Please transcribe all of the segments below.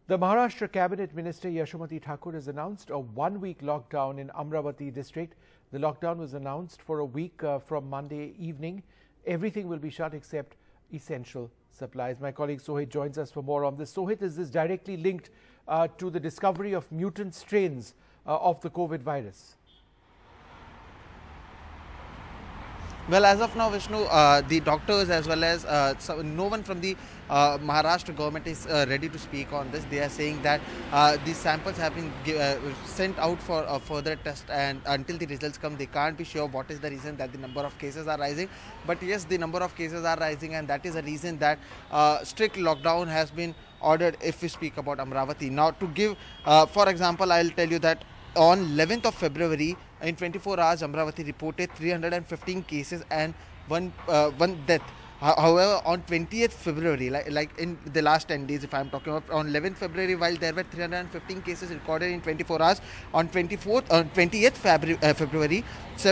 The Maharashtra Cabinet Minister Yashomati Thakur has announced a one-week lockdown in Amravati district. The lockdown was announced for a week from Monday evening. Everything will be shut except essential supplies. My colleague Sohit joins us for more on this. Sohit, is this directly linked to the discovery of mutant strains of the COVID virus? Well, as of now, Vishnu, the doctors as well as no one from the Maharashtra government is ready to speak on this. They are saying that these samples have been sent out for a further test, and until the results come, they can't be sure what is the reason that the number of cases are rising. But yes, the number of cases are rising, and that is a reason that strict lockdown has been ordered if we speak about Amravati. Now, to give, for example, I'll tell you that on 11th of February, in 24 hours, Amravati reported 315 cases and one death. However, on 20th February, like in the last 10 days, if I'm talking about, on 11th February, while there were 315 cases recorded in 24 hours, on 20th February,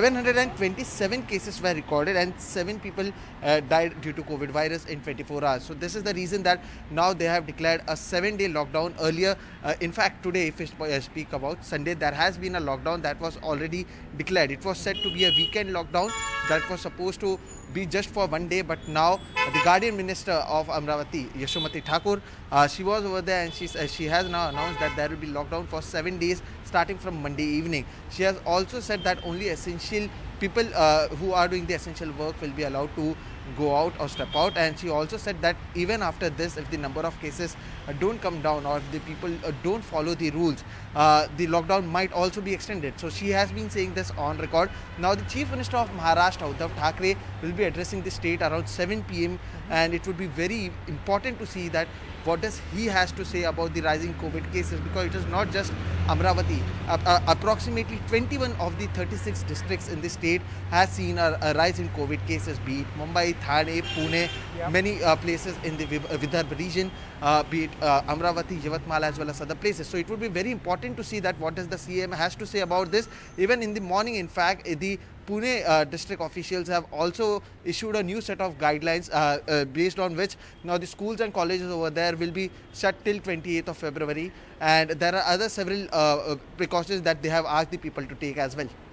727 cases were recorded and 7 people died due to COVID virus in 24 hours. So this is the reason that now they have declared a 7-day lockdown. Earlier, in fact, today, if we speak about Sunday, there has been a lockdown that was already declared. It was said to be a weekend lockdown that was supposed to be just for one day, but now the Guardian Minister of Amravati, Yashomati Thakur, she was over there, and she has now announced that there will be lockdown for 7 days starting from Monday evening. She has also said that only essential people who are doing the essential work will be allowed to go out or step out, and she also said that even after this, if the number of cases don't come down, or if the people don't follow the rules, the lockdown might also be extended. So she has been saying this on record. Now the Chief Minister of Maharashtra, Uddhav Thackeray, will be addressing the state around 7 p.m. and it would be very important to see that what does he has to say about the rising COVID cases, because it is not just Amravati. Approximately 21 of the 36 districts in the state has seen a rise in COVID cases, be it Mumbai, Thane, Pune, many places in the Vidarbha region, be it Amravati, Yavatmal, as well as other places. So it would be very important to see that what does the CM has to say about this. Even in the morning, in fact, the Pune district officials have also issued a new set of guidelines based on which now the schools and colleges over there will be shut till 28th of February, and there are other several precautions that they have asked the people to take as well.